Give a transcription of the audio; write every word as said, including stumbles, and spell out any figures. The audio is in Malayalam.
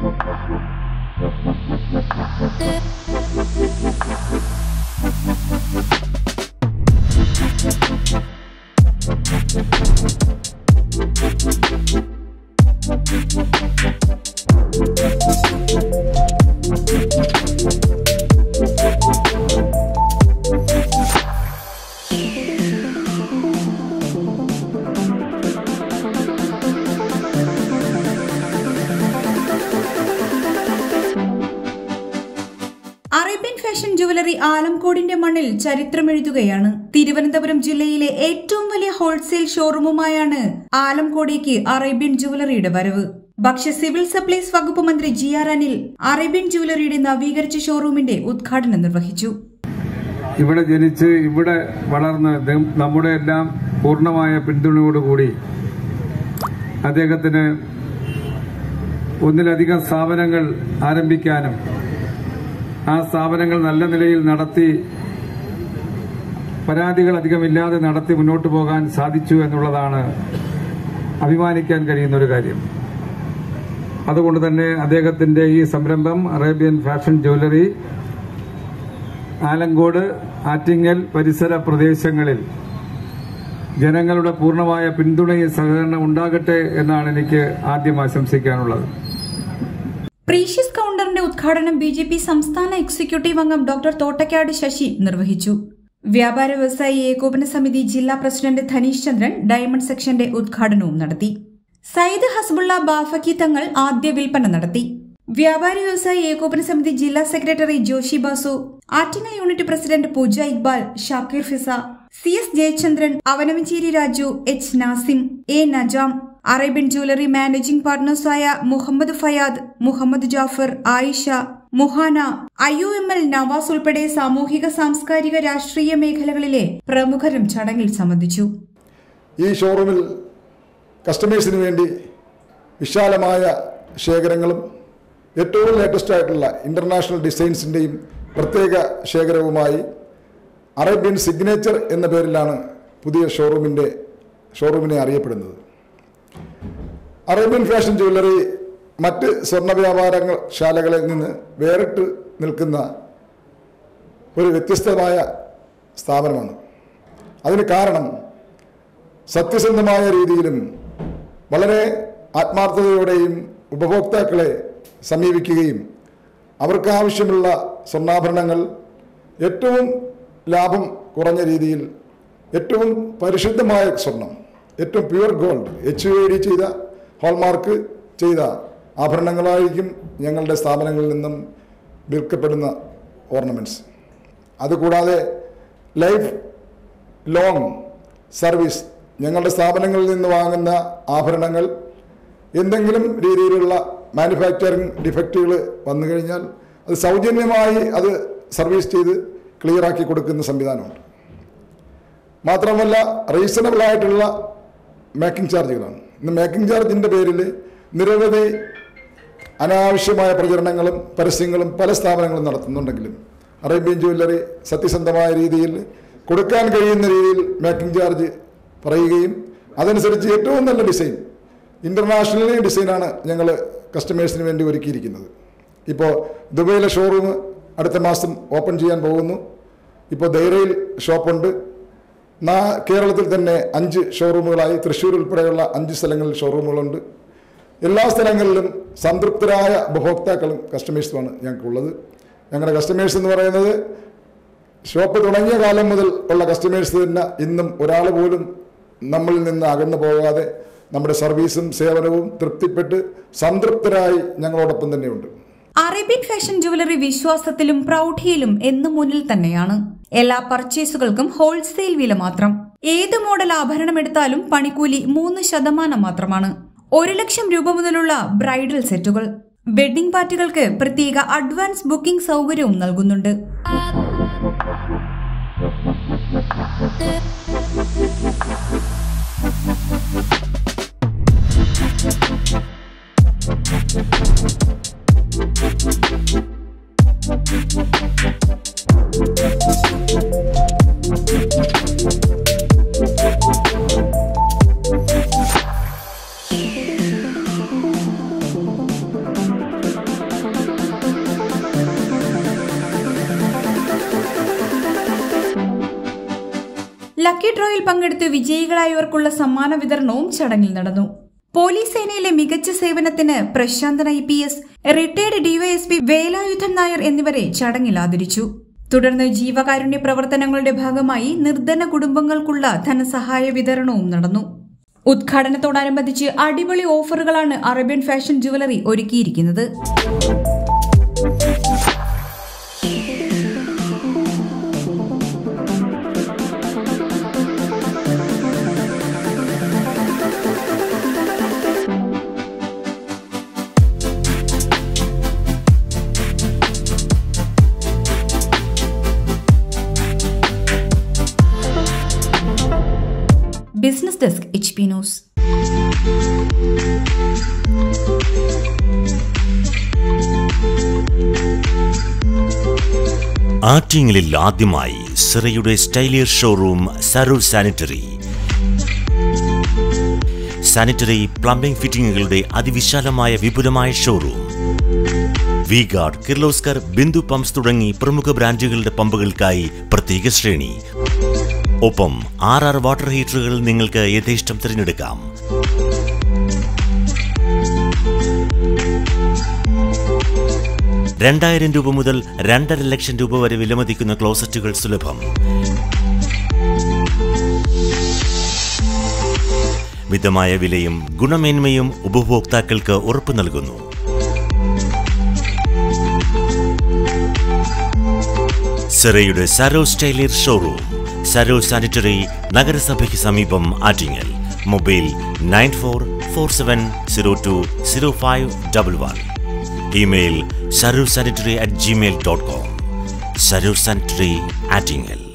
അറേബ്യൻ ഫാഷൻ ജുവലറി ആലംകോടിന്റെ മണ്ണിൽ ചരിത്രമെഴുതുകയാണ്. തിരുവനന്തപുരം ജില്ലയിലെ ഏറ്റവും വലിയ ഹോൾസെയിൽ ഷോറൂമുമായാണ് ആലംകോടേക്ക് അറേബ്യൻ ജുവലറിയുടെ വരവ്. ഭക്ഷ്യ സിവിൽ സപ്ലൈസ് വകുപ്പ് മന്ത്രി ജി ആർ അനിൽ അറേബ്യൻ ജുവലറിയുടെ നവീകരിച്ച ഷോറൂമിന്റെ ഉദ്ഘാടനം നിർവഹിച്ചു. ഇവിടെ ജനിച്ച് ഇവിടെ വളർന്ന് നമ്മുടെ എല്ലാം പൂർണ്ണമായ പിന്തുണയോടുകൂടി അദ്ദേഹത്തിന് ഒന്നിലധികം സ്ഥാപനങ്ങൾ ആരംഭിക്കാനും ആ സ്ഥാപനങ്ങൾ നല്ല നിലയിൽ നടത്തി പരാതികൾ അധികമില്ലാതെ നടത്തി മുന്നോട്ട് പോകാൻ സാധിച്ചു എന്നുള്ളതാണ് അഭിമാനിക്കാൻ കഴിയുന്ന ഒരു കാര്യം. അതുകൊണ്ട് തന്നെ അദ്ദേഹത്തിന്റെ ഈ സംരംഭം Arabian fashion jewellery Alamcode, Attingal പരിസര പ്രദേശങ്ങളിൽ ജനങ്ങളുടെ പൂർണ്ണമായ പിന്തുണയും സഹകരണം ഉണ്ടാകട്ടെ എന്നാണ് എനിക്ക് ആദ്യം ആശംസിക്കാനുള്ളത്. പ്രീഷ്യസ് കൌണ്ടറിന്റെ ഉദ്ഘാടനം ബി ജെ പി സംസ്ഥാന എക്സിക്യൂട്ടീവ് അംഗം ഡോക്ടർ തോട്ടക്കാട് ശശി നിർവഹിച്ചു. വ്യാപാര വ്യവസായി ഏകോപന സമിതി ജില്ലാ പ്രസിഡന്റ് ധനീഷ് ചന്ദ്രൻ ഡയമണ്ട് സെക്ഷന്റെ ഉദ്ഘാടനവും നടത്തി. സയ്യിദ് ഹസ്ബുള്ള ബാഫക്കി തങ്ങൾ ആദ്യ വിൽപ്പന നടത്തി. വ്യാപാരി വ്യവസായി ഏകോപന സമിതി ജില്ലാ secretary Joshi Basu, Attingal unit president Pooja Iqbal, Shakir Fiza, C S Jayachandran, Avanavancheri Raju, H Nasim, A Najam, Arabian jewellery managing പാർട്ണേഴ്സായ Muhammad Fayad, Muhammad Jafar, Ayisha, Muhana, I U M L Navas ഉൾപ്പെടെ സാമൂഹിക സാംസ്കാരിക രാഷ്ട്രീയ മേഖലകളിലെ പ്രമുഖരും ചടങ്ങിൽ സംബന്ധിച്ചു. ഈ ഷോറൂമിൽ കസ്റ്റമേഴ്സിന് വേണ്ടി വിശാലമായ ശേഖരങ്ങളും ഏറ്റവും ലേറ്റസ്റ്റ് ആയിട്ടുള്ള ഇന്റർനാഷണൽ ഡിസൈൻസിന്റെയും പ്രത്യേക ശേഖരവുമായി അറേബ്യൻ സിഗ്നേച്ചർ എന്ന പേരിലാണ് പുതിയ ഷോറൂമിന്റെ ഷോറൂമിനെ അറിയപ്പെടുന്നത്. അറേബ്യൻ ഫാഷൻ ജ്വല്ലറി മറ്റ് സ്വർണ്ണ വ്യാപാര ശാലകളിൽ നിന്ന് വേറിട്ട് നിൽക്കുന്ന ഒരു വ്യത്യസ്തമായ സ്ഥാപനമാണ്. അതിന് കാരണം സത്യസന്ധമായ രീതിയിലും വളരെ ആത്മാർത്ഥതയോടെയും ഉപഭോക്താക്കളെ സമീപിക്കുകയും അവർക്ക് ആവശ്യമുള്ള സ്വർണ്ണാഭരണങ്ങൾ ഏറ്റവും ലാഭം കുറഞ്ഞ രീതിയിൽ ഏറ്റവും പരിശുദ്ധമായ സ്വർണം, ഏറ്റവും pure gold, H U I D ചെയ്ത ഹോൾമാർക്ക് ചെയ്ത ആഭരണങ്ങളായിരിക്കും ഞങ്ങളുടെ സ്ഥാപനങ്ങളിൽ നിന്നും വിൽക്കപ്പെടുന്ന ഓർണമെൻറ്റ്സ്. അതുകൂടാതെ ലൈഫ് ലോങ് സർവീസ്, ഞങ്ങളുടെ സ്ഥാപനങ്ങളിൽ നിന്ന് വാങ്ങുന്ന ആഭരണങ്ങൾ എന്തെങ്കിലും രീതിയിലുള്ള മാനുഫാക്ചറിങ് ഡിഫക്റ്റുകൾ വന്നു കഴിഞ്ഞാൽ അത് സൗജന്യമായി അത് സർവീസ് ചെയ്ത് ക്ലിയറാക്കി കൊടുക്കുന്ന സംവിധാനമുണ്ട്. മാത്രമല്ല റീസണബിൾ ആയിട്ടുള്ള മേക്കിംഗ് ചാർജുകളാണ്. ഇന്ന് മേക്കിംഗ് ചാർജിൻ്റെ പേരിൽ നിരവധി അനാവശ്യമായ പ്രചരണങ്ങളും പരസ്യങ്ങളും പല സ്ഥാപനങ്ങളും നടത്തുന്നുണ്ടെങ്കിലും അറേബ്യൻ ജ്വല്ലറി സത്യസന്ധമായ രീതിയിൽ കൊടുക്കാൻ കഴിയുന്ന രീതിയിൽ മേക്കിംഗ് ചാർജ് പറയുകയും അതനുസരിച്ച് ഏറ്റവും നല്ല ഡിസൈൻ, ഇൻ്റർനാഷണലി ഡിസൈനാണ് ഞങ്ങൾ കസ്റ്റമേഴ്സിന് വേണ്ടി ഒരുക്കിയിരിക്കുന്നത്. ഇപ്പോൾ ദുബൈയിലെ ഷോറൂം അടുത്ത മാസം ഓപ്പൺ ചെയ്യാൻ പോകുന്നു. ഇപ്പോൾ ദൈറയിൽ ഷോപ്പുണ്ട്. നാ കേരളത്തിൽ തന്നെ അഞ്ച് ഷോറൂമുകളായി, തൃശ്ശൂർ ഉൾപ്പെടെയുള്ള അഞ്ച് സ്ഥലങ്ങളിൽ ഷോറൂമുകളുണ്ട്. എല്ലാ സ്ഥലങ്ങളിലും സംതൃപ്തരായ ഉപഭോക്താക്കളും കസ്റ്റമേഴ്സുമാണ് ഞങ്ങൾക്കുള്ളത്. ഞങ്ങളുടെ കസ്റ്റമേഴ്സ് എന്ന് പറയുന്നത് ഷോപ്പ് തുടങ്ങിയ കാലം മുതൽ ഉള്ള കസ്റ്റമേഴ്സ് തന്നെ ഇന്നും ഒരാൾ പോലും നമ്മളിൽ നിന്ന് അകന്നു പോകാതെ നമ്മുടെ സർവീസും സേവനവും തൃപ്തിപ്പെട്ട് സംതൃപ്തരായി ഞങ്ങളോടൊപ്പം തന്നെയുണ്ട്. അറേബ്യൻ ഫാഷൻ ജുവലറി വിശ്വാസത്തിലും പ്രൗഢിയിലും എന്നും മുന്നിൽ തന്നെയാണ്. എല്ലാ പർച്ചേസുകൾക്കും ഹോൾസെയിൽ വില മാത്രം. ഏത് മോഡൽ ആഭരണം എടുത്താലും പണിക്കൂലി മൂന്ന് ശതമാനം മാത്രമാണ്. ഒരു ലക്ഷം രൂപ മുതലുള്ള ബ്രൈഡൽ സെറ്റുകൾ, വെഡ്ഡിംഗ് പാർട്ടികൾക്ക് പ്രത്യേക അഡ്വാൻസ് ബുക്കിംഗ് സൗകര്യവും നൽകുന്നുണ്ട്. ലക്കി ഡ്രോയിൽ പങ്കെടുത്ത് വിജയികളായവർക്കുള്ള സമ്മാന വിതരണവും ചടങ്ങിൽ നടന്നു. പോലീസ് സേനയിലെ മികച്ച സേവനത്തിന് Prasanthan I P S, retired DYSP Velayudhan Nair എന്നിവരെ ചടങ്ങിൽ ആദരിച്ചു. തുടർന്ന് ജീവകാരുണ്യ പ്രവർത്തനങ്ങളുടെ ഭാഗമായി നിർധന കുടുംബങ്ങൾക്കുള്ള ധനസഹായ വിതരണവും നടന്നു. ഉദ്ഘാടനത്തോടനുബന്ധിച്ച് അടിപൊളി ഓഫറുകളാണ് അറേബ്യൻ ഫാഷൻ ജുവലറി ഒരുക്കിയിരിക്കുന്നത്. Business desk H P news. ആറ്റിങ്ങലിൽ ആദ്യമായി സിറയുടെ സ്റ്റൈലിയർ showroom Saroor sanitary. Sanitary plumbing ഫിറ്റിംഗുകളുടെ അതിവിശാലമായ വിപുലമായ showroom. V Guard, Kirloskar, Bindu pumps തുടങ്ങി പ്രമുഖ ബ്രാൻഡുകളുടെ പമ്പുകൾക്കായി പ്രത്യേക ശ്രേണി. ഒപ്പം ആർ ആർ വാട്ടർ ഹീറ്ററുകൾ നിങ്ങൾക്ക് യഥേഷ്ടം തിരഞ്ഞെടുക്കാം. രണ്ടായിരം രൂപ മുതൽ രണ്ടര ലക്ഷം രൂപ വരെ വിലമതിക്കുന്ന ക്ലോസറ്റുകൾ സുലഭം. മിതമായ വിലയും ഗുണമേന്മയും ഉപഭോക്താക്കൾക്ക് ഉറപ്പു നൽകുന്നു. സിറയുടെ സരോ സ്റ്റൈലിയർ ഷോറൂം, സരോ സാനിറ്ററി, നഗരസഭയ്ക്ക് സമീപം, Attingal. Mobile nine four four seven zero two zero five double one. Email Saro sanitary at Gmail dot com. Saro sanitary, Attingal.